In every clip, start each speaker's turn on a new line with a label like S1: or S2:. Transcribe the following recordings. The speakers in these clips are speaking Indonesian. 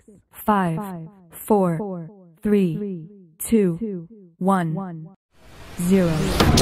S1: 5, 4, 3, 2, 1, 0.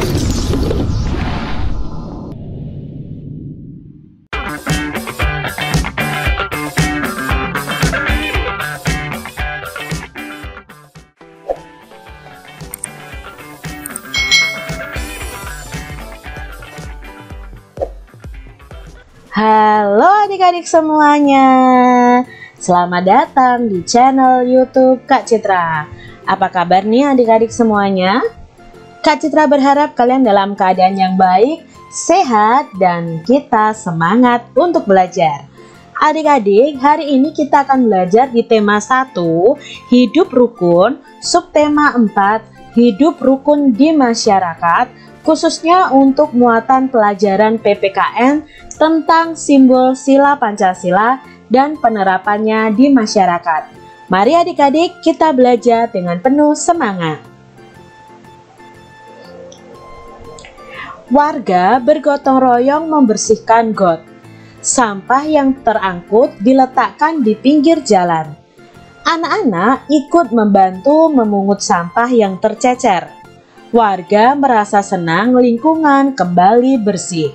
S2: Halo adik-adik semuanya, selamat datang di channel YouTube Kak Citra. Apa kabar nih adik-adik semuanya? Kak Citra berharap kalian dalam keadaan yang baik, sehat, dan kita semangat untuk belajar. Adik-adik, hari ini kita akan belajar di tema 1, hidup rukun, subtema 4, hidup rukun di masyarakat, khususnya untuk muatan pelajaran PPKN tentang simbol sila Pancasila dan penerapannya di masyarakat. Mari adik-adik kita belajar dengan penuh semangat. Warga bergotong royong membersihkan got. Sampah yang terangkut diletakkan di pinggir jalan. Anak-anak ikut membantu memungut sampah yang tercecer. Warga merasa senang lingkungan kembali bersih.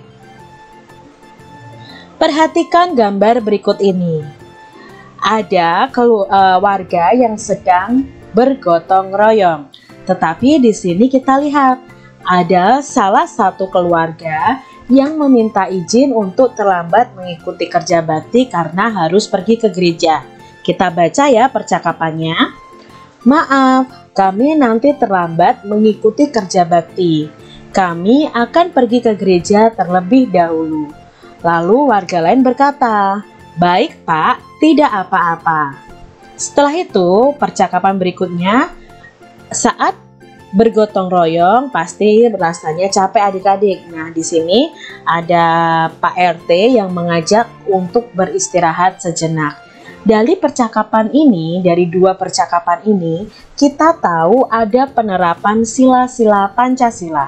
S2: Perhatikan gambar berikut ini. Ada warga yang sedang bergotong royong. Tetapi di sini kita lihat ada salah satu keluarga yang meminta izin untuk terlambat mengikuti kerja bakti karena harus pergi ke gereja. Kita baca ya percakapannya. Maaf, kami nanti terlambat mengikuti kerja bakti. Kami akan pergi ke gereja terlebih dahulu. Lalu warga lain berkata, baik Pak, tidak apa-apa. Setelah itu, percakapan berikutnya, saat bergotong royong pasti rasanya capek adik-adik. Nah, di sini ada Pak RT yang mengajak untuk beristirahat sejenak. Dari dua percakapan ini, kita tahu ada penerapan sila-sila Pancasila.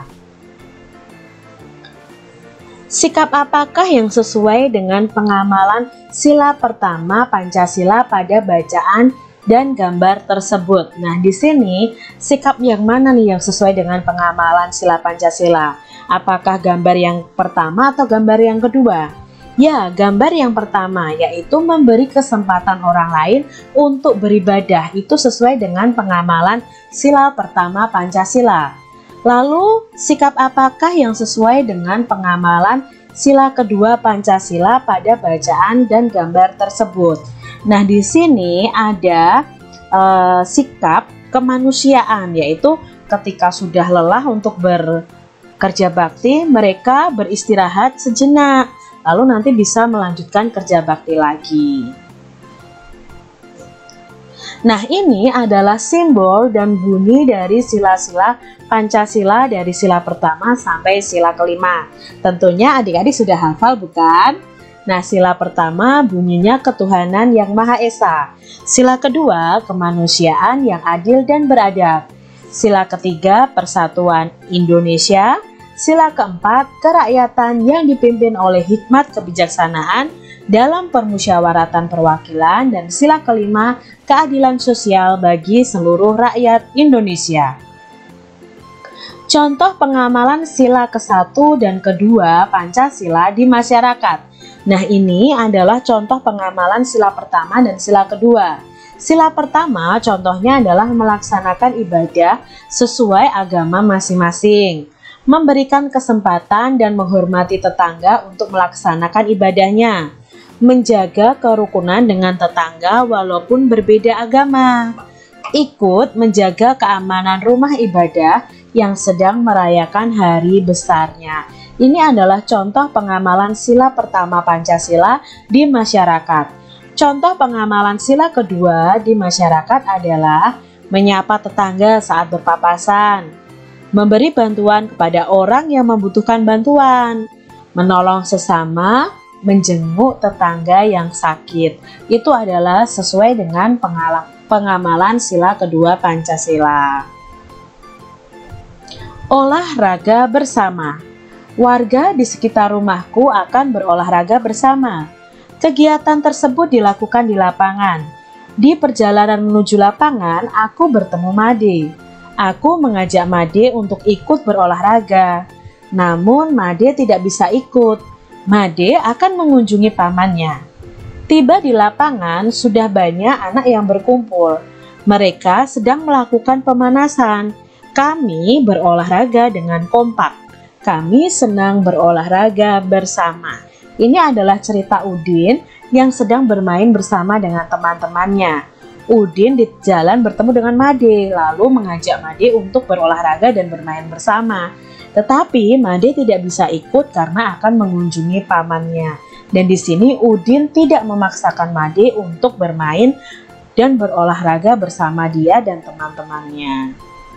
S2: Sikap apakah yang sesuai dengan pengamalan sila pertama Pancasila pada bacaan dan gambar tersebut? Nah, di sini sikap yang mana nih yang sesuai dengan pengamalan sila Pancasila? Apakah gambar yang pertama atau gambar yang kedua? Ya, gambar yang pertama yaitu memberi kesempatan orang lain untuk beribadah. Itu sesuai dengan pengamalan sila pertama Pancasila. Lalu, sikap apakah yang sesuai dengan pengamalan sila kedua Pancasila pada bacaan dan gambar tersebut? Nah, di sini ada sikap kemanusiaan, yaitu ketika sudah lelah untuk bekerja bakti, mereka beristirahat sejenak. Lalu nanti bisa melanjutkan kerja bakti lagi. Nah, ini adalah simbol dan bunyi dari sila-sila Pancasila dari sila pertama sampai sila kelima. Tentunya adik-adik sudah hafal bukan? Nah, sila pertama bunyinya ketuhanan yang Maha Esa. Sila kedua kemanusiaan yang adil dan beradab. Sila ketiga persatuan Indonesia. Sila keempat, kerakyatan yang dipimpin oleh hikmat kebijaksanaan dalam permusyawaratan perwakilan, dan sila kelima, keadilan sosial bagi seluruh rakyat Indonesia. Contoh pengamalan sila ke-1 dan ke-2 Pancasila di masyarakat. Nah, ini adalah contoh pengamalan sila pertama dan sila kedua. Sila pertama contohnya adalah melaksanakan ibadah sesuai agama masing-masing, memberikan kesempatan dan menghormati tetangga untuk melaksanakan ibadahnya, menjaga kerukunan dengan tetangga walaupun berbeda agama, ikut menjaga keamanan rumah ibadah yang sedang merayakan hari besarnya. Ini adalah contoh pengamalan sila pertama Pancasila di masyarakat. Contoh pengamalan sila kedua di masyarakat adalah menyapa tetangga saat berpapasan, memberi bantuan kepada orang yang membutuhkan bantuan, menolong sesama, menjenguk tetangga yang sakit. Itu adalah sesuai dengan pengamalan sila kedua Pancasila. Olahraga bersama. Warga di sekitar rumahku akan berolahraga bersama. Kegiatan tersebut dilakukan di lapangan. Di perjalanan menuju lapangan, aku bertemu Made. Aku mengajak Made untuk ikut berolahraga. Namun Made tidak bisa ikut. Made akan mengunjungi pamannya. Tiba di lapangan, sudah banyak anak yang berkumpul. Mereka sedang melakukan pemanasan. Kami berolahraga dengan kompak. Kami senang berolahraga bersama. Ini adalah cerita Udin yang sedang bermain bersama dengan teman-temannya. Udin di jalan bertemu dengan Made, lalu mengajak Made untuk berolahraga dan bermain bersama. Tetapi Made tidak bisa ikut karena akan mengunjungi pamannya. Dan di sini Udin tidak memaksakan Made untuk bermain dan berolahraga bersama dia dan teman-temannya.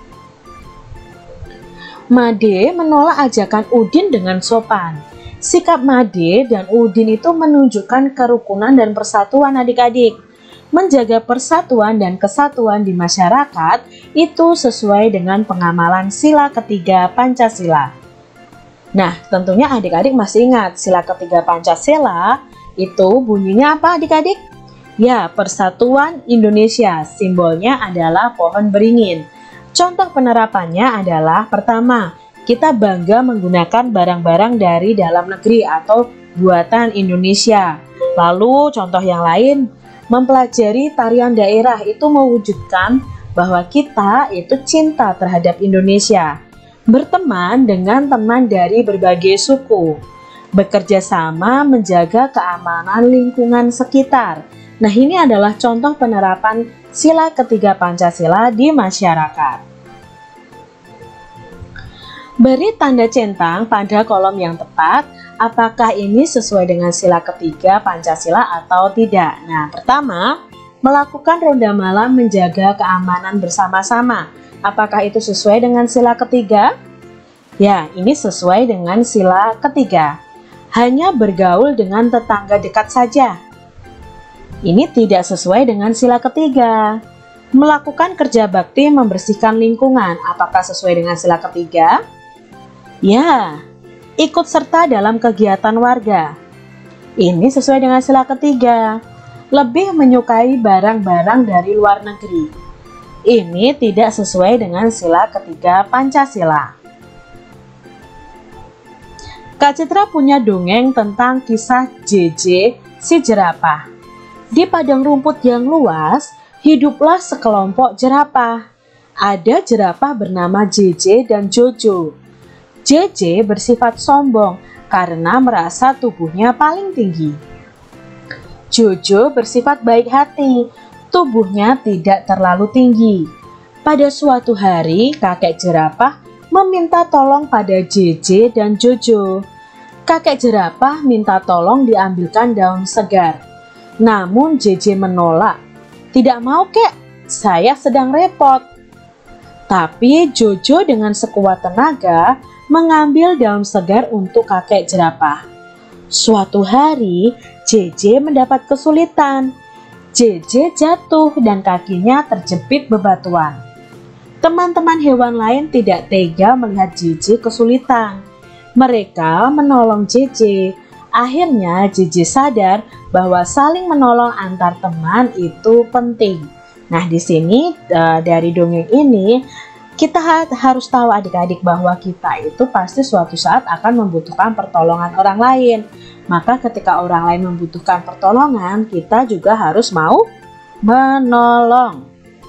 S2: Made menolak ajakan Udin dengan sopan. Sikap Made dan Udin itu menunjukkan kerukunan dan persatuan adik-adik. Menjaga persatuan dan kesatuan di masyarakat itu sesuai dengan pengamalan sila ketiga Pancasila. Nah, tentunya adik-adik masih ingat sila ketiga Pancasila itu bunyinya apa adik-adik? Ya, Persatuan Indonesia, simbolnya adalah pohon beringin. Contoh penerapannya adalah pertama, kita bangga menggunakan barang-barang dari dalam negeri atau buatan Indonesia. Lalu contoh yang lain, mempelajari tarian daerah itu mewujudkan bahwa kita itu cinta terhadap Indonesia. Berteman dengan teman dari berbagai suku. Bekerja sama menjaga keamanan lingkungan sekitar. Nah, ini adalah contoh penerapan sila ketiga Pancasila di masyarakat. Beri tanda centang pada kolom yang tepat, apakah ini sesuai dengan sila ketiga Pancasila atau tidak. Nah, pertama, melakukan ronda malam menjaga keamanan bersama-sama. Apakah itu sesuai dengan sila ketiga? Ya, ini sesuai dengan sila ketiga. Hanya bergaul dengan tetangga dekat saja. Ini tidak sesuai dengan sila ketiga. Melakukan kerja bakti membersihkan lingkungan. Apakah sesuai dengan sila ketiga? Ya, ikut serta dalam kegiatan warga. Ini sesuai dengan sila ketiga. Lebih menyukai barang-barang dari luar negeri. Ini tidak sesuai dengan sila ketiga Pancasila. Kak Citra punya dongeng tentang kisah JJ si jerapah. Di padang rumput yang luas, hiduplah sekelompok jerapah. Ada jerapah bernama JJ dan Jojo. JJ bersifat sombong karena merasa tubuhnya paling tinggi. Jojo bersifat baik hati, tubuhnya tidak terlalu tinggi. Pada suatu hari, kakek jerapah meminta tolong pada JJ dan Jojo. Kakek jerapah minta tolong diambilkan daun segar. Namun JJ menolak. Tidak mau kek, saya sedang repot. Tapi Jojo dengan sekuat tenaga mengambil daun segar untuk kakek jerapah. Suatu hari, JJ mendapat kesulitan. JJ jatuh dan kakinya terjepit bebatuan. Teman-teman hewan lain tidak tega melihat JJ kesulitan. Mereka menolong JJ. Akhirnya JJ sadar bahwa saling menolong antar teman itu penting. Nah, di sini dari dongeng ini kita harus tahu adik-adik bahwa kita itu pasti suatu saat akan membutuhkan pertolongan orang lain. Maka ketika orang lain membutuhkan pertolongan, kita juga harus mau menolong.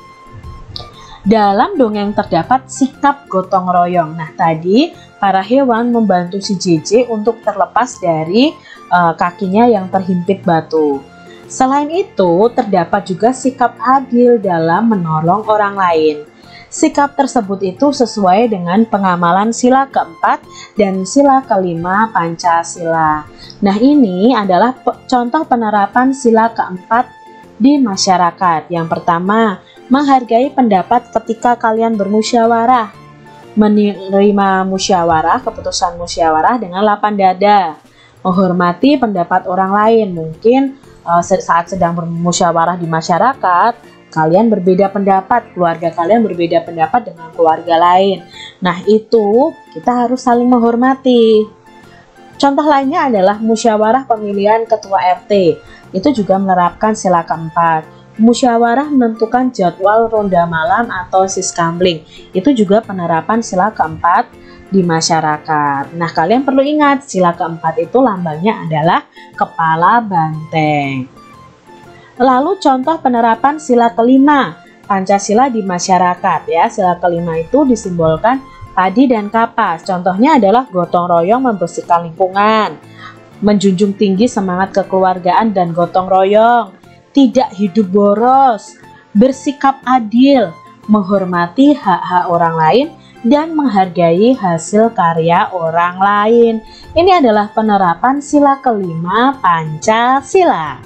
S2: Dalam dongeng terdapat sikap gotong royong. Nah, tadi para hewan membantu si JJ untuk terlepas dari kakinya yang terhimpit batu. Selain itu, terdapat juga sikap adil dalam menolong orang lain. Sikap tersebut itu sesuai dengan pengamalan sila keempat dan sila kelima Pancasila. Nah, ini adalah contoh penerapan sila keempat di masyarakat. Yang pertama, menghargai pendapat ketika kalian bermusyawarah. Menerima musyawarah, keputusan musyawarah dengan lapang dada. Menghormati pendapat orang lain. Mungkin saat sedang bermusyawarah di masyarakat, kalian berbeda pendapat, keluarga kalian berbeda pendapat dengan keluarga lain. Nah, itu kita harus saling menghormati. Contoh lainnya adalah musyawarah pemilihan ketua RT. Itu juga menerapkan sila keempat. musyawarah menentukan jadwal ronda malam atau siskamling. Itu juga penerapan sila keempat di masyarakat. Nah, kalian perlu ingat sila keempat itu lambangnya adalah kepala banteng. Lalu contoh penerapan sila kelima Pancasila di masyarakat ya. Sila kelima itu disimbolkan padi dan kapas. Contohnya adalah gotong royong membersihkan lingkungan, menjunjung tinggi semangat kekeluargaan dan gotong royong, tidak hidup boros, bersikap adil, menghormati hak-hak orang lain, dan menghargai hasil karya orang lain. Ini adalah penerapan sila kelima Pancasila.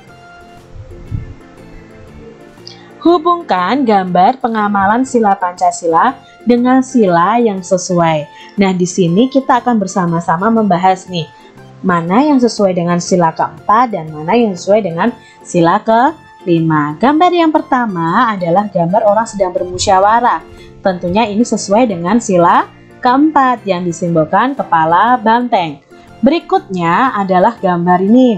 S2: Hubungkan gambar pengamalan sila Pancasila dengan sila yang sesuai. Nah, di sini kita akan bersama-sama membahas nih, mana yang sesuai dengan sila keempat dan mana yang sesuai dengan sila kelima. Gambar yang pertama adalah gambar orang sedang bermusyawarah. Tentunya ini sesuai dengan sila keempat yang disimbolkan kepala banteng. Berikutnya adalah gambar ini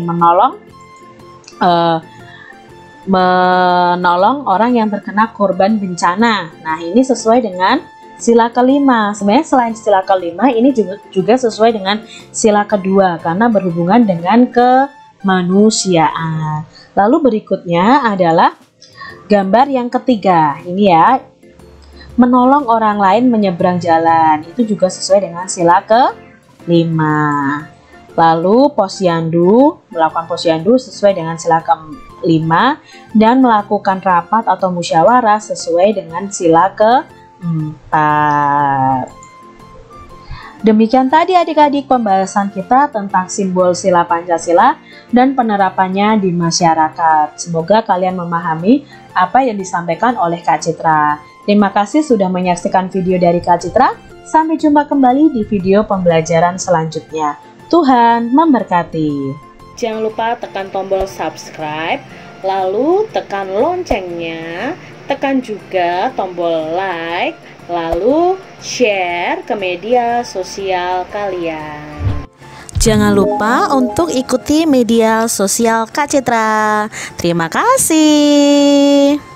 S2: menolong orang yang terkena korban bencana. Nah, ini sesuai dengan sila kelima. Sebenarnya selain sila kelima, ini juga sesuai dengan sila kedua karena berhubungan dengan kemanusiaan. Lalu berikutnya adalah gambar yang ketiga. Ini ya, menolong orang lain menyeberang jalan. Itu juga sesuai dengan sila kelima. Lalu posyandu, melakukan posyandu sesuai dengan sila kelima, dan melakukan rapat atau musyawarah sesuai dengan sila keempat. Demikian tadi adik-adik pembahasan kita tentang simbol sila Pancasila dan penerapannya di masyarakat. Semoga kalian memahami apa yang disampaikan oleh Kak Citra. Terima kasih sudah menyaksikan video dari Kak Citra. Sampai jumpa kembali di video pembelajaran selanjutnya. Tuhan memberkati. Jangan lupa tekan tombol subscribe, lalu tekan loncengnya, tekan juga tombol like, lalu share ke media sosial kalian.
S3: Jangan lupa untuk ikuti media sosial Kak Citra. Terima kasih.